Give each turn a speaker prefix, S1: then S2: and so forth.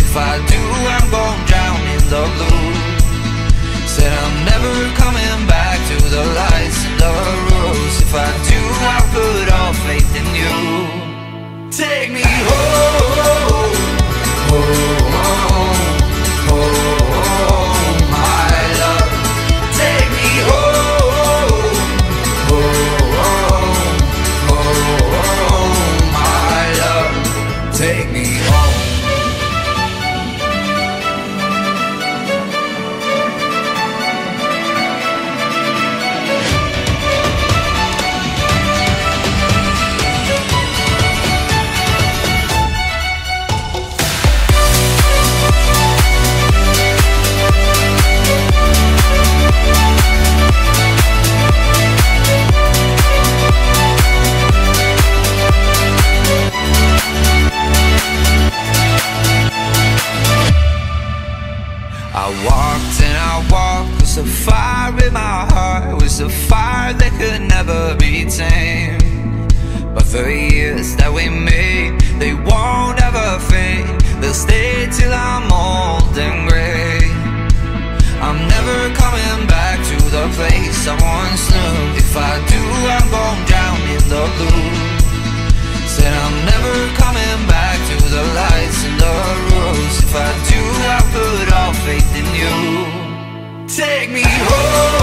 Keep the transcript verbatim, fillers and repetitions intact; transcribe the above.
S1: If I do, I'm gon' drown in the blue. Said I'm never coming back to the lights and the rules. If I do, I'll put all faith in you. Take me home, home, home, my love. Take me home, home, home, my love. Take me home. I walked and I walked with a fire in my heart. It was a fire that could never be tamed. But the years that we made, they won't ever fade. They'll stay till I'm old and gray. I'm never coming back to the place I once knew. If I do, I'm gon' drown in the blue. Said I'm never coming back to the lights and the rules. If I do, I'll put all faith in you. Take me home.